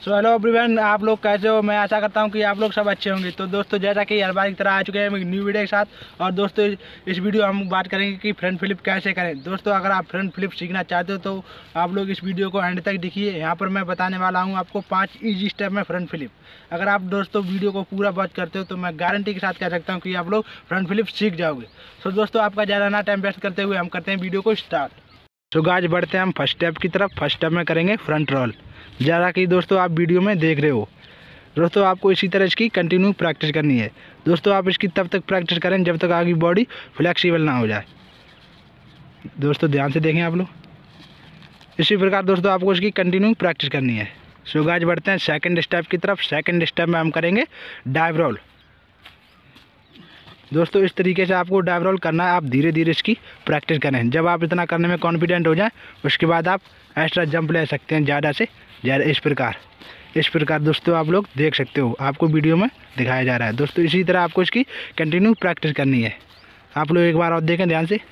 So hello everyone, आप लोग कैसे हो? मैं आशा करता हूं कि आप लोग सब अच्छे होंगे। तो दोस्तों, जैसा कि हर बार की तरह आ चुके हैं हम एक न्यू वीडियो के साथ। और दोस्तों, इस वीडियो हम बात करेंगे कि फ्रंट फ्लिप कैसे करें। दोस्तों, अगर आप फ्रंट फ्लिप सीखना चाहते हो तो आप लोग इस वीडियो को एंड तक देखिए। यहाँ पर मैं बताने वाला हूँ आपको 5 ईजी स्टेप में फ्रंट फ्लिप। अगर आप दोस्तों वीडियो को पूरा वॉच करते हो तो मैं गारंटी के साथ कह सकता हूँ कि आप लोग फ्रंट फ्लिप सीख जाओगे। तो दोस्तों, आपका ज़्यादा ना टाइम वेस्ट करते हुए हम करते हैं वीडियो को स्टार्ट। तो गाइस, बढ़ते हैं हम फर्स्ट स्टेप की तरफ। फर्स्ट स्टेप में करेंगे फ्रंट रोल, ज़्यादा कि दोस्तों आप वीडियो में देख रहे हो। दोस्तों, आपको इसी तरह इसकी कंटिन्यू प्रैक्टिस करनी है। दोस्तों, आप इसकी तब तक प्रैक्टिस करें जब तक आपकी बॉडी फ्लेक्सिबल ना हो जाए। दोस्तों, ध्यान से देखें आप लोग। इसी प्रकार दोस्तों आपको इसकी कंटिन्यू प्रैक्टिस करनी है। सो गाइस, बढ़ते हैं सेकंड स्टेप की तरफ। सेकंड स्टेप में हम करेंगे डाइव रोल। दोस्तों, इस तरीके से आपको डाइव रोल करना है। आप धीरे धीरे इसकी प्रैक्टिस करें। जब आप इतना करने में कॉन्फिडेंट हो जाएं, उसके बाद आप एक्स्ट्रा जंप ले सकते हैं ज़्यादा से ज़्यादा। इस प्रकार दोस्तों आप लोग देख सकते हो, आपको वीडियो में दिखाया जा रहा है। दोस्तों, इसी तरह आपको इसकी कंटिन्यू प्रैक्टिस करनी है। आप लोग एक बार और देखें ध्यान से।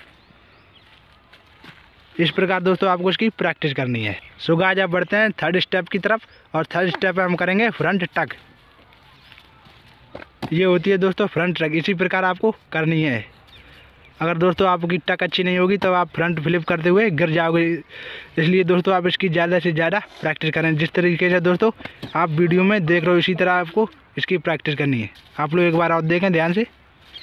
इस प्रकार दोस्तों आपको इसकी प्रैक्टिस करनी है। सो गाइस, अब बढ़ते हैं थर्ड स्टेप की तरफ। और थर्ड स्टेप में हम करेंगे फ्रंट टक। ये होती है दोस्तों फ्रंट टक। इसी प्रकार आपको करनी है। अगर दोस्तों आपकी टक अच्छी नहीं होगी तो आप फ्रंट फ्लिप करते हुए गिर जाओगे। इसलिए दोस्तों आप इसकी ज़्यादा से ज़्यादा प्रैक्टिस करें। जिस तरीके से दोस्तों आप वीडियो में देख रहे हो, इसी तरह आपको इसकी प्रैक्टिस करनी है। आप लोग एक बार और देखें ध्यान से।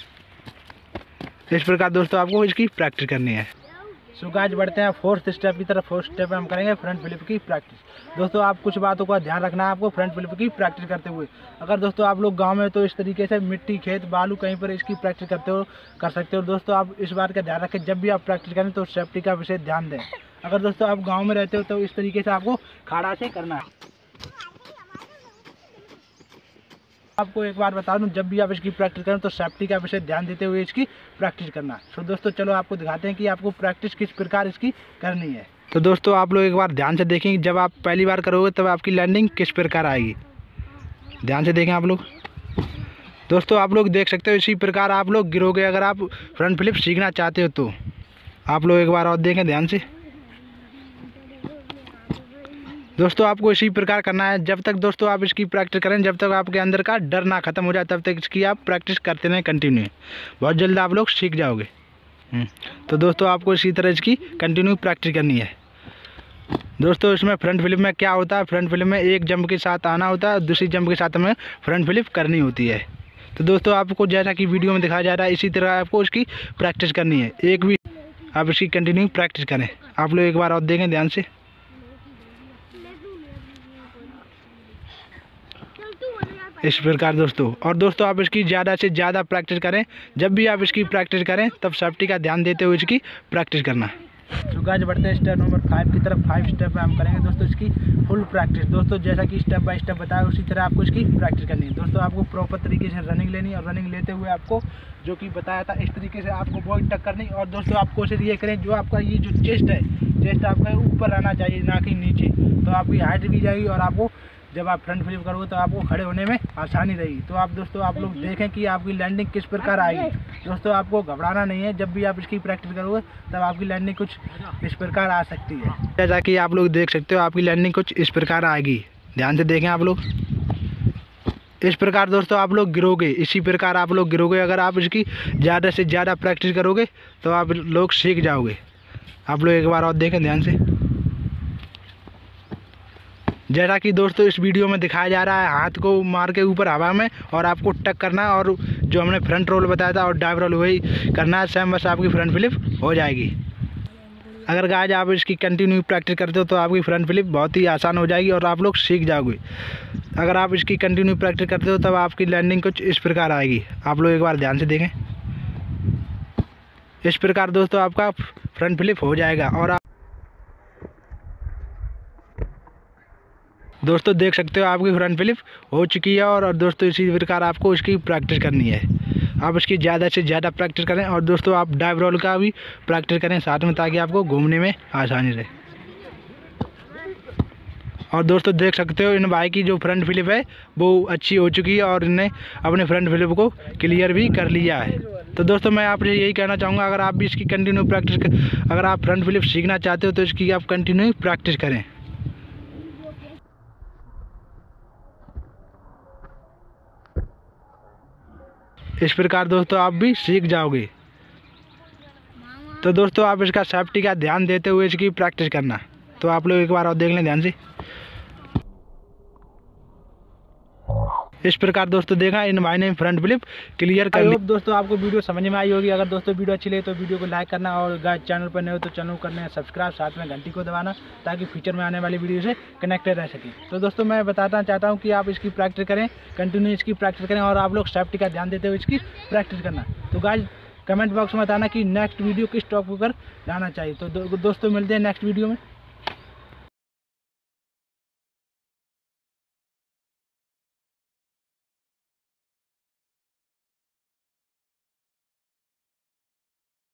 इस प्रकार दोस्तों आपको इसकी प्रैक्टिस करनी है। सो गाइस, बढ़ते हैं फोर्थ स्टेप की तरफ। फोर्थ स्टेप में हम करेंगे फ्रंट फ्लिप की प्रैक्टिस। दोस्तों, आप कुछ बातों का ध्यान रखना है आपको फ्रंट फ्लिप की प्रैक्टिस करते हुए। अगर दोस्तों आप लोग गांव में तो इस तरीके से मिट्टी, खेत, बालू कहीं पर इसकी प्रैक्टिस कर सकते हो। दोस्तों, आप इस बात का ध्यान रखें, जब भी आप प्रैक्टिस करें तो सेफ्टी का विशेष ध्यान दें। अगर दोस्तों आप गाँव में रहते हो तो इस तरीके से आपको खाड़ा से करना है। आपको एक बार बता दूं, जब भी आप इसकी प्रैक्टिस करें तो सेफ्टी का विशेष ध्यान देते हुए इसकी प्रैक्टिस करना है। तो दोस्तों चलो आपको दिखाते हैं कि आपको प्रैक्टिस किस प्रकार इसकी करनी है। तो दोस्तों आप लोग एक बार ध्यान से देखेंगे, जब आप पहली बार करोगे तब आपकी लैंडिंग किस प्रकार आएगी। ध्यान से देखें आप लोग। दोस्तों, आप लोग देख सकते हो इसी प्रकार आप लोग गिरोगे। अगर आप फ्रंट फ्लिप सीखना चाहते हो तो आप लोग एक बार और देखें ध्यान से। दोस्तों, आपको इसी प्रकार करना है। जब तक दोस्तों आप इसकी प्रैक्टिस करें, जब तक आपके अंदर का डर ना ख़त्म हो जाए, तब तक इसकी आप प्रैक्टिस करते रहें कंटिन्यू। बहुत जल्द आप लोग सीख जाओगे। तो दोस्तों आपको इसी तरह इसकी कंटिन्यू प्रैक्टिस करनी है। दोस्तों, इसमें फ्रंट फ्लिप में क्या होता है, फ्रंट फ्लिप में एक जंप के साथ आना होता है, दूसरी जंप के साथ हमें फ्रंट फ्लिप करनी होती है। तो दोस्तों आपको जैसा कि वीडियो में दिखाया जा रहा है, इसी तरह आपको इसकी प्रैक्टिस करनी है। एक भी आप इसकी कंटिन्यू प्रैक्टिस करें। आप लोग एक बार और देखें ध्यान से। इस प्रकार दोस्तों, और दोस्तों आप इसकी ज़्यादा से ज़्यादा प्रैक्टिस करें। जब भी आप इसकी प्रैक्टिस करें तब सेफ्टी का ध्यान देते हुए इसकी प्रैक्टिस करना। तो गाइस, बढ़ते हैं स्टेप नंबर 5 की तरफ। 5 स्टेप में हम करेंगे दोस्तों इसकी फुल प्रैक्टिस। दोस्तों, जैसा कि स्टेप बाय स्टेप बताया उसी तरह आपको इसकी प्रैक्टिस करनी है। दोस्तों, आपको प्रॉपर तरीके से रनिंग लेनी है और रनिंग लेते हुए आपको जो कि बताया था इस तरीके से आपको बॉडी टक करनी। और दोस्तों आप कोशिश ये करें, जो आपका ये जो चेस्ट है, चेस्ट आपका ऊपर रहना चाहिए, ना कि नीचे। तो आपकी हाइट भी जाएगी और आपको जब आप फ्रंट फ्लिप करोगे तो आपको खड़े होने में आसानी रहेगी। तो आप दोस्तों आप लोग देखें कि आपकी लैंडिंग किस प्रकार आएगी। दोस्तों, आपको घबराना नहीं है। जब भी आप इसकी प्रैक्टिस करोगे तब आपकी लैंडिंग कुछ इस प्रकार आ सकती है। जैसा कि आप लोग देख सकते हो, आपकी लैंडिंग कुछ इस प्रकार आएगी। ध्यान से देखें आप लोग। इस प्रकार दोस्तों आप लोग गिरोगे। इसी प्रकार आप लोग गिरोगे। अगर आप इसकी ज़्यादा से ज़्यादा प्रैक्टिस करोगे तो आप लोग सीख जाओगे। आप लोग एक बार और देखें ध्यान से। जैसा कि दोस्तों इस वीडियो में दिखाया जा रहा है, हाथ को मार के ऊपर हवा में और आपको टक करना है। और जो हमने फ्रंट रोल बताया था और डाइव रोल वही करना है सेम, बस आपकी फ्रंट फ्लिप हो जाएगी। अगर गाइस आप इसकी कंटिन्यू प्रैक्टिस करते हो तो आपकी फ्रंट फ्लिप बहुत ही आसान हो जाएगी और आप लोग सीख जाओगे। अगर आप इसकी कंटिन्यू प्रैक्टिस करते हो तब आपकी लैंडिंग कुछ इस प्रकार आएगी। आप लोग एक बार ध्यान से देखें। इस प्रकार दोस्तों आपका फ्रंट फ्लिप हो जाएगा। और दोस्तों देख सकते हो आपकी फ्रंट फ्लिप हो चुकी है। और दोस्तों इसी प्रकार आपको इसकी प्रैक्टिस करनी है। आप इसकी ज़्यादा से ज़्यादा प्रैक्टिस करें। और दोस्तों आप डाइव रोल का भी प्रैक्टिस करें साथ में, ताकि आपको घूमने में आसानी रहे। और दोस्तों देख सकते हो इन भाई की जो फ्रंट फ्लिप है वो अच्छी हो चुकी है और इन्हें अपने फ्रंट फ्लिप को क्लियर भी कर लिया है। तो दोस्तों मैं आपसे यही कहना चाहूँगा, अगर आप भी इसकी कंटिन्यू प्रैक्टिस अगर आप फ्रंट फ्लिप सीखना चाहते हो तो इसकी आप कंटिन्यू प्रैक्टिस करें। इस प्रकार दोस्तों आप भी सीख जाओगे। तो दोस्तों आप इसका सेफ्टी का ध्यान देते हुए इसकी प्रैक्टिस करना। तो आप लोग एक बार और देख लें ध्यान से। इस प्रकार दोस्तों देखा इन भाई ने फ्रंट फ्लिप क्लियर कर ली। दोस्तों आपको वीडियो समझ में आई होगी। अगर दोस्तों वीडियो अच्छी लगे तो वीडियो को लाइक करना और गाइस चैनल पर नए हो तो चैनल को करना है सब्सक्राइब, साथ में घंटी को दबाना ताकि फ्यूचर में आने वाली वीडियो से कनेक्टेड रह सके। तो दोस्तों मैं बताना चाहता हूँ कि आप इसकी प्रैक्टिस करें, कंटिन्यू इसकी प्रैक्टिस करें और आप लोग सेफ्टी का ध्यान देते हुए इसकी प्रैक्टिस करना। तो गाइस कमेंट बॉक्स में बताना कि नेक्स्ट वीडियो किस टॉपिक पर लाना चाहिए। तो दोस्तों मिलते हैं नेक्स्ट वीडियो में।